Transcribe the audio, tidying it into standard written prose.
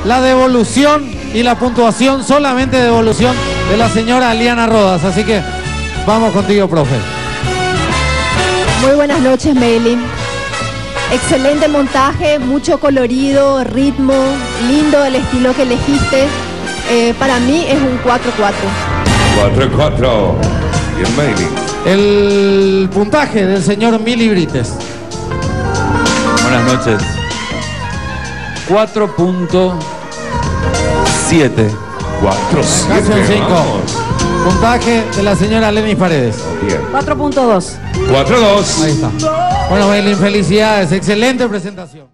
la devolución y la puntuación, solamente devolución de la señora Aliana Rodas. Así que vamos contigo, profe. Muy buenas noches, Maylin. Excelente montaje, mucho colorido, ritmo, lindo el estilo que elegiste. Para mí es un 4-4. 4-4. Bien, Maylin. El puntaje del señor Mili Brites. Buenas noches. 4.7. 4-7. Casi un 5. Puntaje de la señora Lenny Paredes. 4.2. 4-2. Ahí está. Bueno, Maylin, felicidades. Excelente presentación.